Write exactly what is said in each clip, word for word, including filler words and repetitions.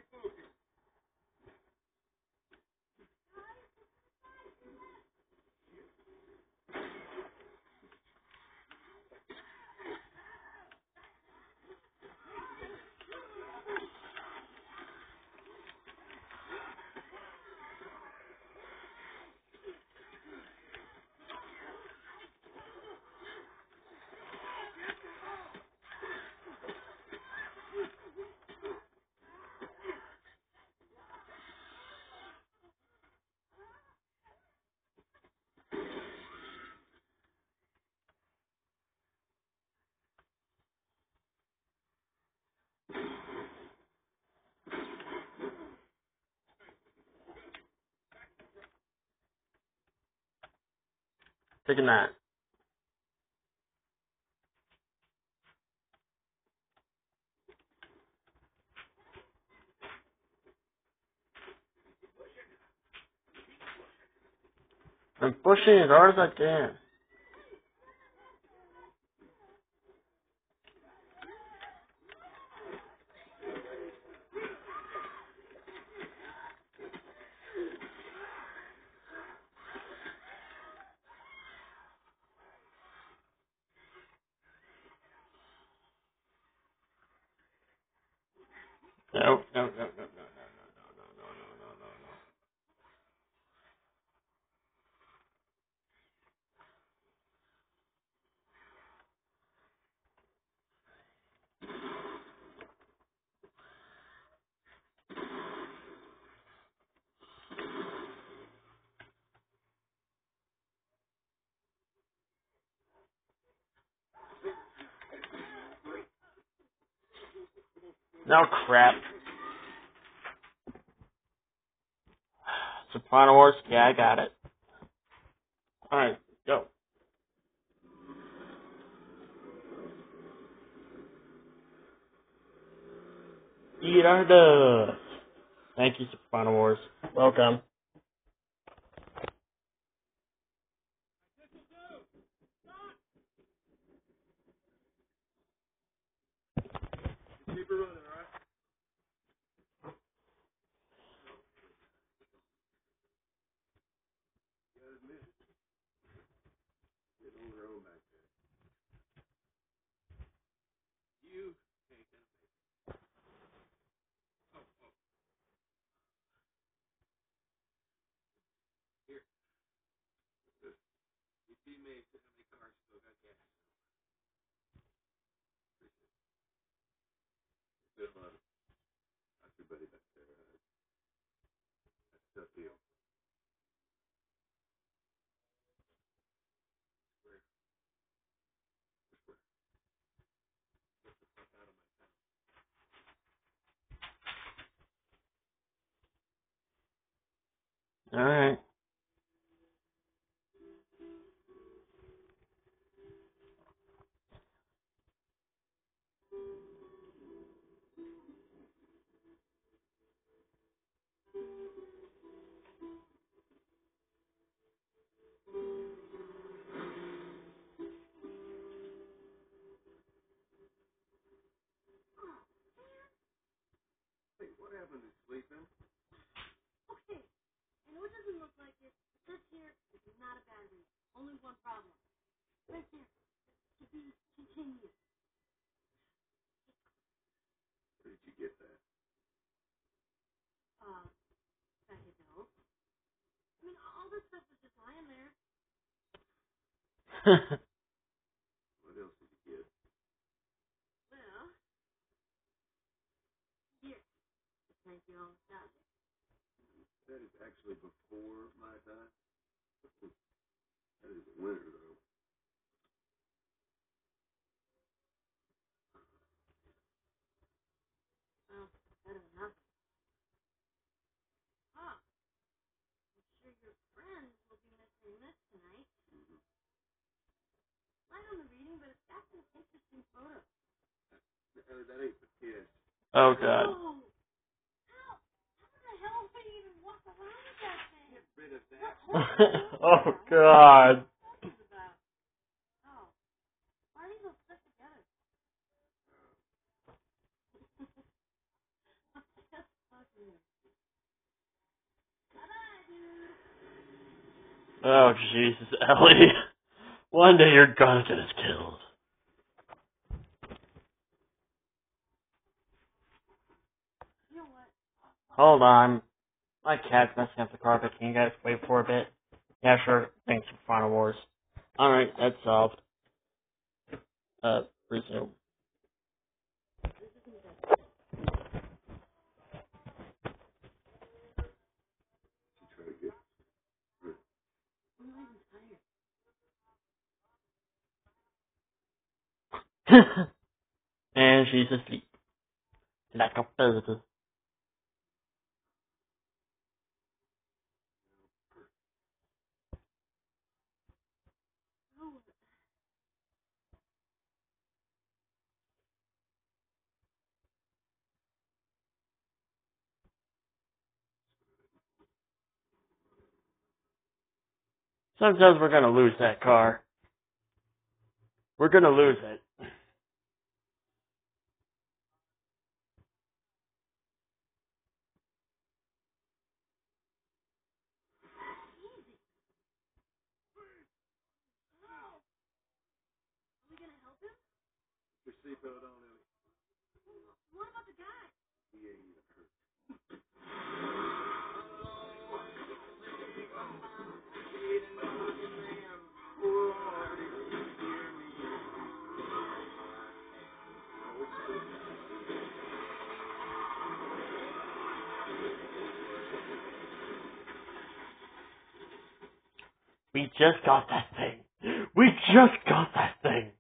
Taking that. I'm pushing as hard as I can. No, no, no, no, no, no, no, no, no, no, no, no, no. No crap. Soprano Wars? Yeah, I got it. Alright, go. Eat our dust. Thank you, Soprano Wars. Welcome. Alright. Oh, God. Oh, God. Oh, Jesus, Ellie. One day you're gonna get us killed. Hold on. My cat's messing up the carpet. Can you guys wait for a bit? Yeah, sure. Thanks for Final Wars. Alright, that's solved. Uh, resume. And she's asleep. Like a bird. Sometimes we're gonna lose that car. We're gonna lose it. We just got that thing. We just got that thing.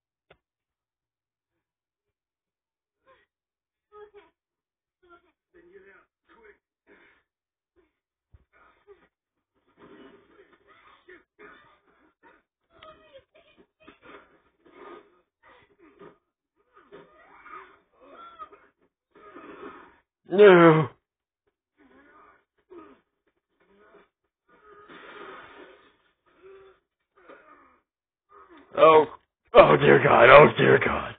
No. Oh. Oh dear God. Oh dear God.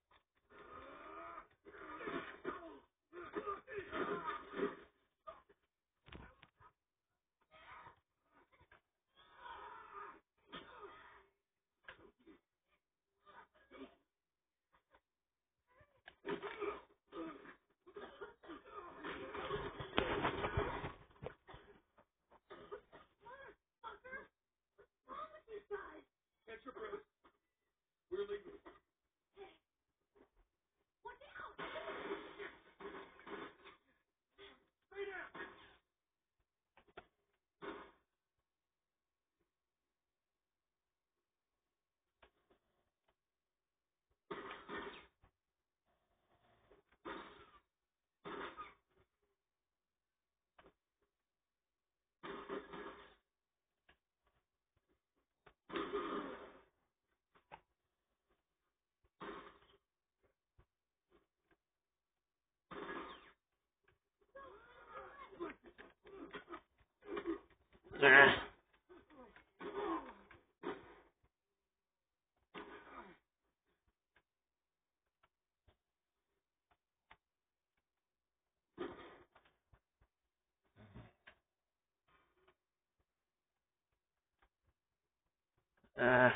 Uh.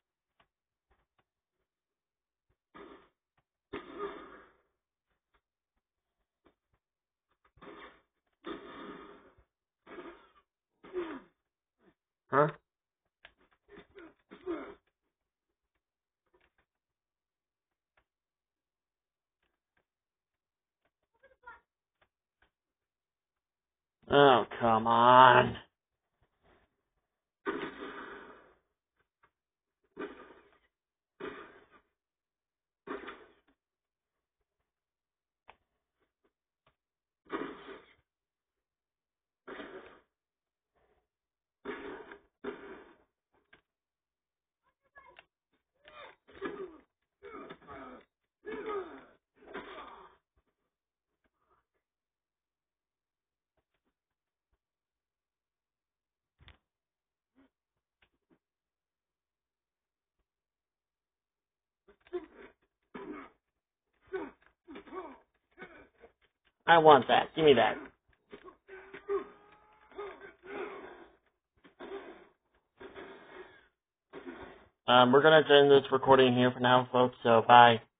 Huh? Oh, come on. I want that. Give me that. Um, we're gonna end this recording here for now, folks, so bye.